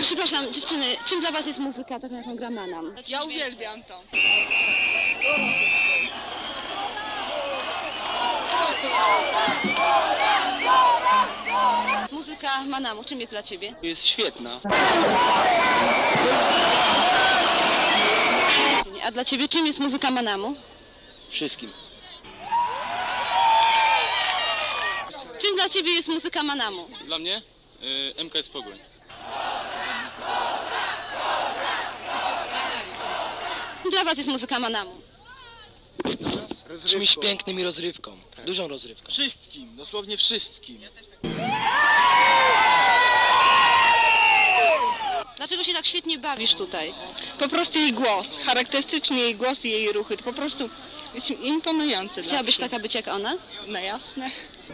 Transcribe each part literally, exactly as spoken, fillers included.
Przepraszam, dziewczyny, czym dla was jest muzyka, taką jaką gra Manam? Ja uwielbiam to. Muzyka Manamu, czym jest dla ciebie? Jest świetna. A dla ciebie czym jest muzyka Manamu? Wszystkim. Czym dla ciebie jest muzyka Manamu? Dla mnie y, M K S Pogoń. Dla was jest muzyka Manamu? Czymś pięknym i rozrywką. Dużą rozrywką. Wszystkim, dosłownie wszystkim. Dlaczego się tak świetnie bawisz tutaj? Po prostu jej głos, charakterystyczny jej głos i jej ruchy, to po prostu jest imponujące. Chciałabyś taka być jak ona? No jasne.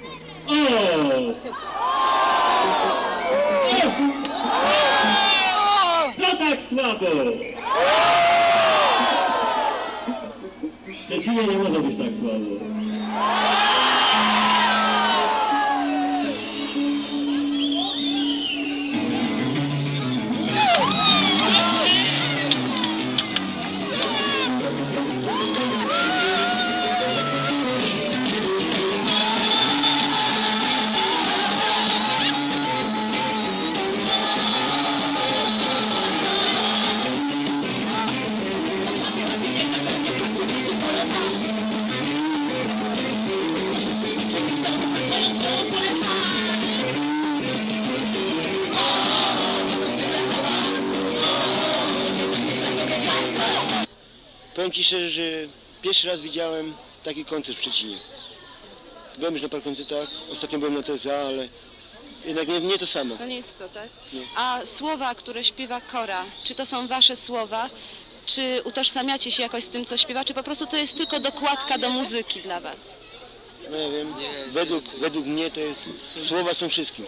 Co tak słabo? W Szczecinie nie może być tak słabo. Powiem ci szczerze, że pierwszy raz widziałem taki koncert w Szczecinie. Byłem już na paru koncertach, ostatnio byłem na T S A, ale jednak nie, nie to samo. To nie jest to, tak? Nie. A słowa, które śpiewa Kora, czy to są wasze słowa? Czy utożsamiacie się jakoś z tym, co śpiewa? Czy po prostu to jest tylko dokładka do muzyki dla was? No ja wiem, według, według mnie to jest, słowa są wszystkim.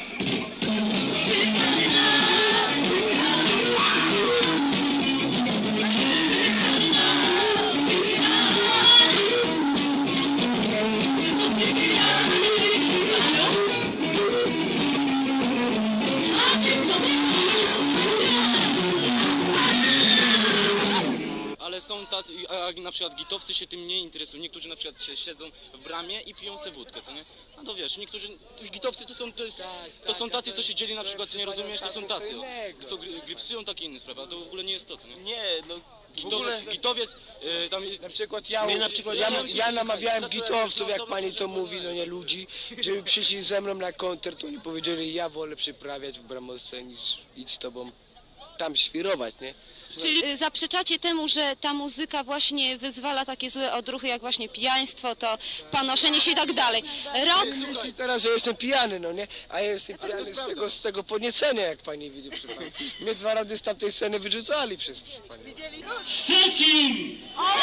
Ale są tacy, a na przykład gitowcy się tym nie interesują. Niektórzy na przykład się siedzą w bramie i piją se wódkę, co nie? No to wiesz, niektórzy, gitowcy to są, to, jest, to są tacy, co się dzieli na przykład, co nie rozumiesz, to są tacy, o, co grypsują takie inne sprawy, a to w ogóle nie jest to, co nie? Nie, no Gitowiec, gitowiec y, tam jest... na przykład ja, Mnie na przykład- ja, ja namawiałem gitowców, jak pani to mówi, no nie ludzi, żeby przyszli ze mną na koncert, to oni powiedzieli, ja wolę przyprawiać w Bramosce niż iść z tobą tam świrować, nie? Czyli y, zaprzeczacie temu, że ta muzyka właśnie wyzwala takie złe odruchy, jak właśnie pijaństwo, to panoszenie się i tak dalej. Rok... Myśli teraz, że jestem pijany, no nie? A ja jestem pijany z tego, z tego podniecenia, jak pani widzi, proszę pani. Mnie dwa razy z tamtej sceny wyrzucali przez pani. Szczecin!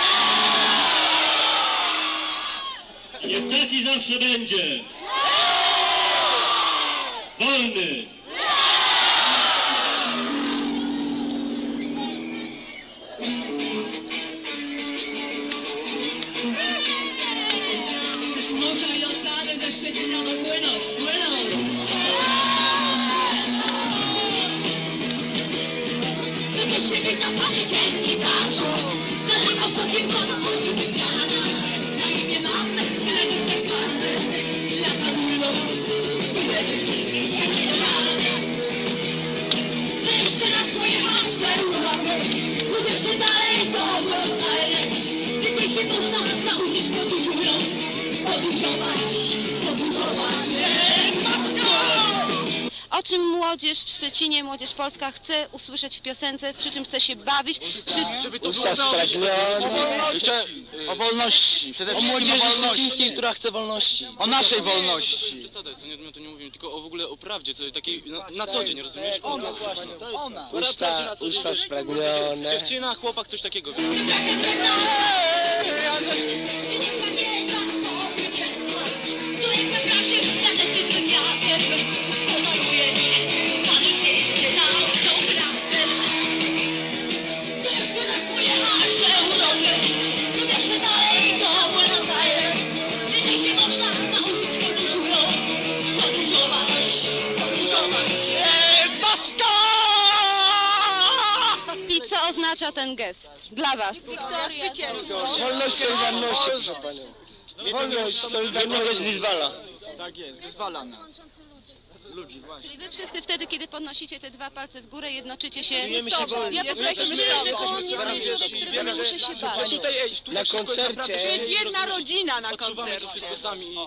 Niech taki zawsze będzie! Wolny! Z morza i oceany ze Szczecina do Płynos, Płynos! Kto do siebie na panie dziennikarzu, daleko pokiem pod muzyki piana, na imię mam tyle nie spektarny, lata mylą, ile nie Chcę jeszcze raz pojechać na Europę, uwierzcie dalej do Buenos Aires, gdzie się można nauczyć podróżując, podróżować, podróżować, jest matko! O czym młodzież w Szczecinie, młodzież polska chce usłyszeć w piosence, przy czym chce się bawić, przy... Żeby to Usta spragnione. O wolności, przede O wszystkim młodzieży o wolności. szczecińskiej, która chce wolności. O naszej wolności. Przesada jest, to nie, my to nie mówimy, tylko o w ogóle o prawdzie, co takiej na, na co dzień, rozumiesz? Ona właśnie, to jest ona. Usta, usta spragnione. Dziewczyna, chłopak, coś takiego. Podróżować, podróżować, jest maska! oznacza ten gest dla was? Wolność, solidarność, proszę panią. Wolność, solidarność. wyzwala. Tak jest, wyzwala nas. Ludzi, właśnie. Czyli wy wszyscy wtedy, kiedy podnosicie te dwa palce w górę, jednoczycie się... Czujemy się wolni. Ja po prostu czuję, że koło mnie stoi człowiek, którego nie muszę się bać. Tutaj, ej, tutaj Na wszystko jest koncercie. naprawdę- To jest jedna rodzina na Odczuwamy to koncercie. wszystko sami i...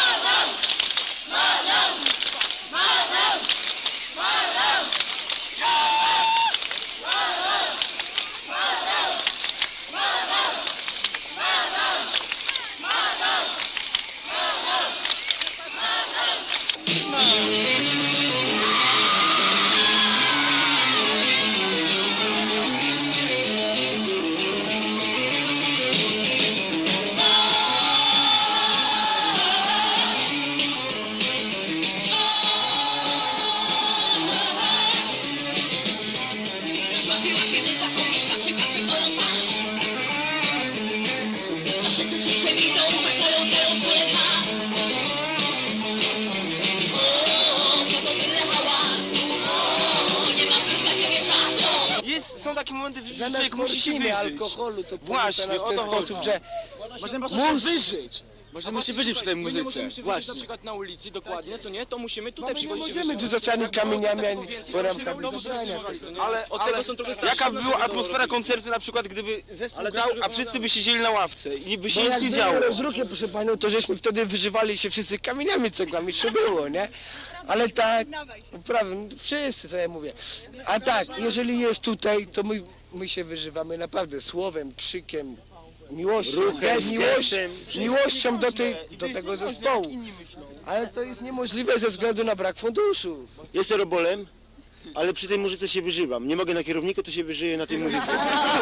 Jest, są takie momenty w życiu, że Zamiast człowiek musi się morfiny, wyżyć. alkoholu, to Właśnie, powinno w o ten to chodzi. sposób, że Możemy po prostu się wyżyć. Możemy się wyżyć przy tej My nie muzyce. możemy się wyżyć Właśnie. na przykład na ulicy, dokładnie, co nie? To musimy tutaj my nie przychodzić się możemy wyżyć. rzucać kamieniami, ani Więcej, boramkami musimy do domu brania. przeżywać, co nie? Ale, Od ale tego są trochę starsi jaka od nas, była żeby to atmosfera robić. koncertu, na przykład gdyby zespół Ale grał, dlaczego a wszyscy by siedzieli na ławce i by się Bo nic jak nie było działo. rozruchy, proszę panią, to żeśmy wtedy wyżywali się wszyscy kamieniami, cegłami, co było, nie? Ale tak, prawda, wszyscy, co ja mówię. A tak, jeżeli jest tutaj, to my, my się wyżywamy naprawdę słowem, krzykiem, miłością, Ruchem, ge- miłość, gestem, miłością do, tej, I to do jest tego niemożliwe, zespołu. jak inni myślą. Ale to jest niemożliwe ze względu na brak funduszów. Jestem robolem, ale przy tej muzyce się wyżywam. Nie mogę na kierowniku, to się wyżyję na tej muzyce.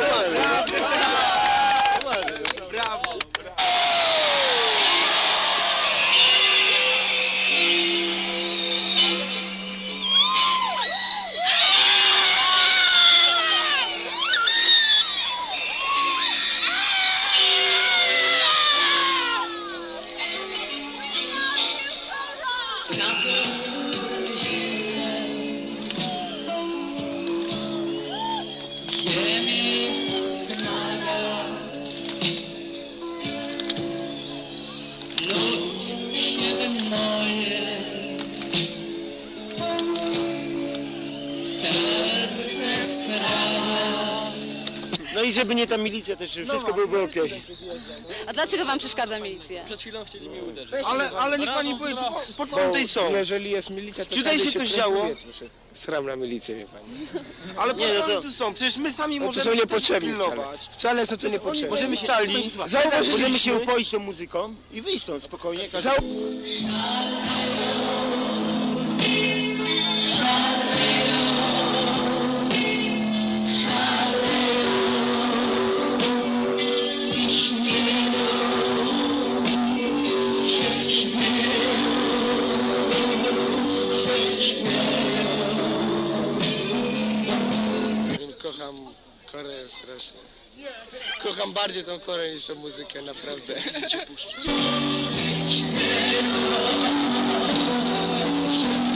Brawo! No i żeby nie ta milicja też, żeby wszystko byłoby okej. A dlaczego wam przeszkadza milicja? Przed chwilą chcieli mnie uderzyć. Ale, ale niech pani powie, po, po co Bo tutaj są? jeżeli jest milicja, to Czy każdy tutaj się coś pręguje działo? troszkę. Sram na milicję, wie pani. Ale po Nie, no co to- oni tu są? Przecież my sami No to możemy są się niepotrzebni też wcale. pilnować. Wcale są to niepotrzebni. Możemy stali, Zauważyliśmy- możemy się upoić tą muzyką i wyjść stąd spokojnie. Każdy... Zau- Kocham Koreę strasznie. Kocham bardziej tą Koreę niż tą muzykę, naprawdę. Thank you.